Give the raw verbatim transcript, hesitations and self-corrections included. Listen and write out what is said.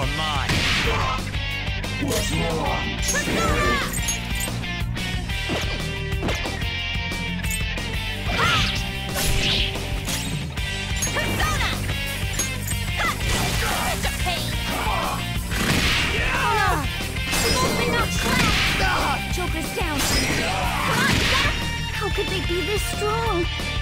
are mine. Persona! Persona! Such a pain! Oh no! Both been knocked flat! Joker's down! Come on, get him! How could they be this strong?